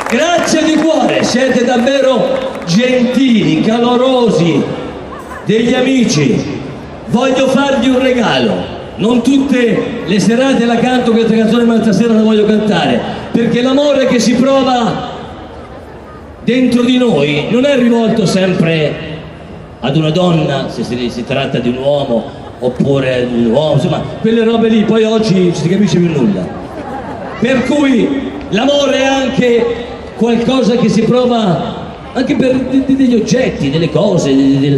Grazie di cuore, siete davvero gentili, calorosi, degli amici. Voglio fargli un regalo. Non tutte le serate la canto questa canzone, ma stasera la voglio cantare, perché l'amore che si prova dentro di noi non è rivolto sempre ad una donna, se si tratta di un uomo, oppure ad un uomo, insomma, quelle robe lì, poi oggi non si capisce più nulla. Per cui l'amore è anche qualcosa che si prova anche per degli oggetti, delle cose,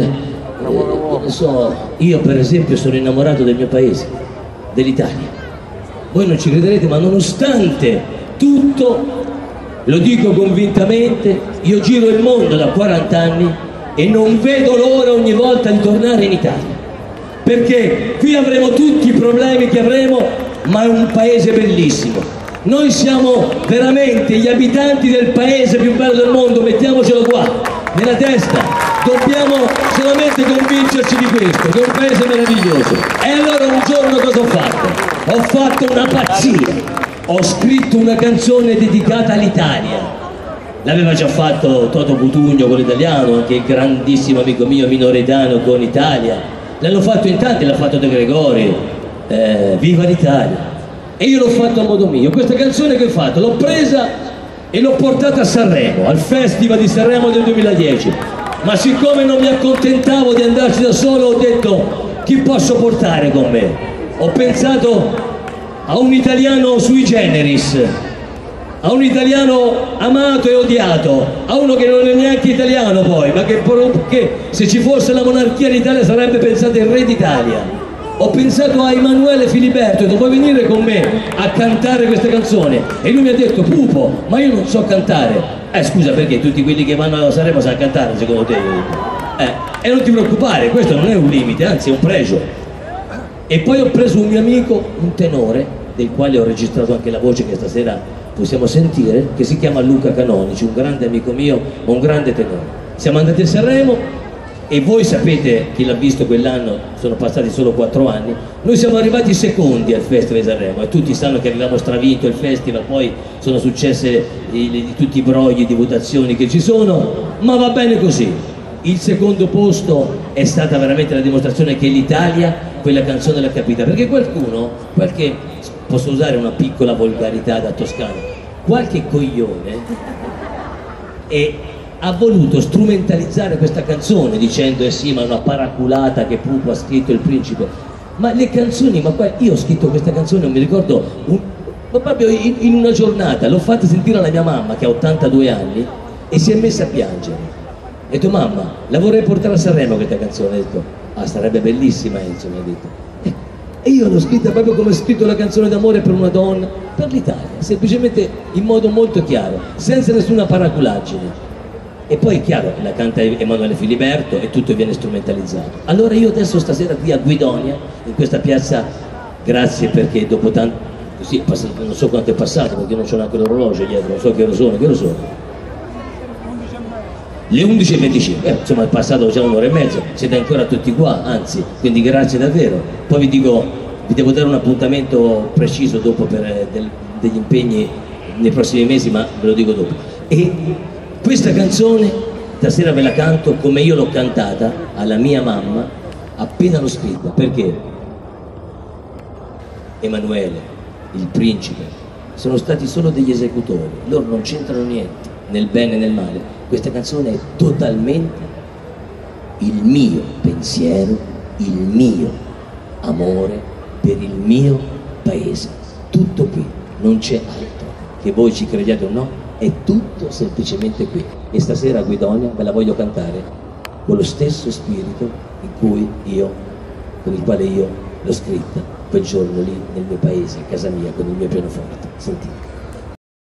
non so, io per esempio sono innamorato del mio paese, dell'Italia. Voi non ci crederete, ma nonostante tutto, lo dico convintamente, io giro il mondo da 40 anni e non vedo l'ora ogni volta di tornare in Italia, perché qui avremo tutti i problemi che avremo, ma è un paese bellissimo. Noi siamo veramente gli abitanti del paese più bello del mondo, mettiamocelo qua, nella testa, dobbiamo solamente convincerci di questo, che è un paese meraviglioso. E allora un giorno cosa ho fatto? Ho fatto una pazzia, ho scritto una canzone dedicata all'Italia. L'aveva già fatto Toto Cutugno con l'italiano, anche il grandissimo amico mio Minoretano con Italia. L'hanno fatto in tanti, l'ha fatto De Gregori, Viva l'Italia. E io l'ho fatto a modo mio. Questa canzone che ho fatto l'ho presa e l'ho portata a Sanremo, al Festival di Sanremo del 2010. Ma siccome non mi accontentavo di andarci da solo, ho detto: chi posso portare con me? Ho pensato a un italiano sui generis, a un italiano amato e odiato, a uno che non è neanche italiano poi, ma che se ci fosse la monarchia d'Italia sarebbe pensato il re d'Italia. Ho pensato a Emanuele Filiberto, ho detto: vuoi venire con me a cantare questa canzone? E lui mi ha detto: Pupo, ma io non so cantare. Scusa, perché tutti quelli che vanno a Sanremo sanno cantare secondo te? E non ti preoccupare, questo non è un limite, anzi è un pregio. E poi ho preso un mio amico, un tenore, del quale ho registrato anche la voce che stasera possiamo sentire, che si chiama Luca Canonici, un grande amico mio, un grande tenore. Siamo andati a Sanremo. E voi sapete, chi l'ha visto quell'anno, sono passati solo 4 anni, noi siamo arrivati secondi al Festival di Sanremo e tutti sanno che avevamo stravinto il festival, poi sono successe tutti i brogli di votazioni che ci sono, ma va bene così. Il secondo posto è stata veramente la dimostrazione che l'Italia quella canzone l'ha capita, perché qualcuno, posso usare una piccola volgarità da toscano, qualche coglione ha voluto strumentalizzare questa canzone dicendo: sì, ma è una paraculata che Pupo ha scritto il principe. Ma le canzoni, io ho scritto questa canzone, non mi ricordo, ma proprio in una giornata l'ho fatta sentire alla mia mamma che ha 82 anni e si è messa a piangere. Ho detto: mamma, la vorrei portare a Sanremo questa canzone. Ho detto: ah, sarebbe bellissima, Enzo, mi ha detto. E io l'ho scritta proprio come ho scritto la canzone d'amore per una donna, per l'Italia, semplicemente in modo molto chiaro, senza nessuna paraculaggine. E poi è chiaro, la canta Emanuele Filiberto e tutto viene strumentalizzato. Allora io adesso stasera qui a Guidonia, in questa piazza, grazie perché dopo tanto, così, non so quanto è passato perché non c'ho neanche l'orologio dietro, non so che ore sono. Le 11:25, insomma è passato già un'ora e mezza, siete ancora tutti qua, anzi, quindi grazie davvero. Poi vi devo dare un appuntamento preciso dopo per degli impegni nei prossimi mesi, ma ve lo dico dopo. E questa canzone stasera ve la canto come io l'ho cantata alla mia mamma appena l'ho scritta, perché Emanuele, il principe, sono stati solo degli esecutori, loro non c'entrano niente, nel bene e nel male. Questa canzone è totalmente il mio pensiero, il mio amore per il mio paese. Tutto qui, non c'è altro, che voi ci crediate o no. È tutto semplicemente qui. E stasera a Guidonia ve la voglio cantare con lo stesso spirito con il quale io l'ho scritta quel giorno lì nel mio paese, a casa mia, con il mio pianoforte. Sentite.